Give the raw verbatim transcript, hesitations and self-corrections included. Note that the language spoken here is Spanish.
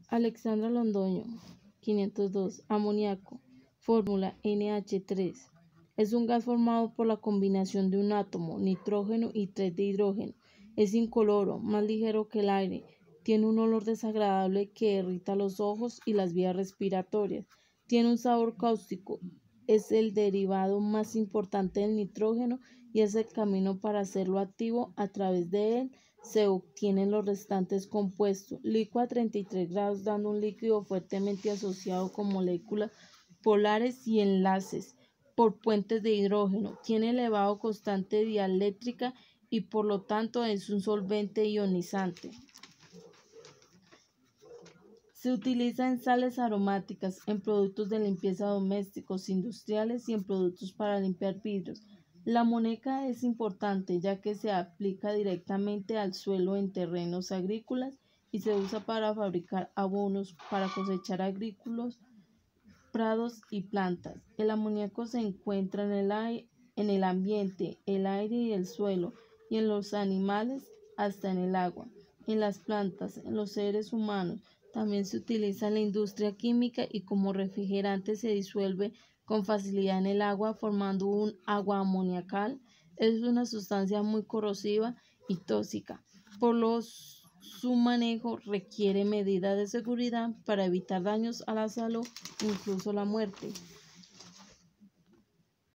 Alexandra Londoño, quinientos dos. Amoníaco. Fórmula N H tres. Es un gas formado por la combinación de un átomo, nitrógeno y tres de hidrógeno. Es incoloro, más ligero que el aire. Tiene un olor desagradable que irrita los ojos y las vías respiratorias. Tiene un sabor cáustico. Es el derivado más importante del nitrógeno y es el camino para hacerlo activo. A través de él se obtienen los restantes compuestos. Líquido a treinta y tres grados, dando un líquido fuertemente asociado con moléculas polares y enlaces por puentes de hidrógeno. Tiene elevado constante dieléctrica y por lo tanto es un solvente ionizante. Se utiliza en sales aromáticas, en productos de limpieza domésticos, industriales y en productos para limpiar vidrios. La amoníaca es importante ya que se aplica directamente al suelo en terrenos agrícolas y se usa para fabricar abonos para cosechar agrícolas, prados y plantas. El amoníaco se encuentra en el, aire, en el ambiente, el aire y el suelo, y en los animales hasta en el agua, en las plantas, en los seres humanos. También se utiliza en la industria química y como refrigerante se disuelve con facilidad en el agua formando un agua amoniacal. Es una sustancia muy corrosiva y tóxica. Por los Su manejo requiere medidas de seguridad para evitar daños a la salud, incluso la muerte.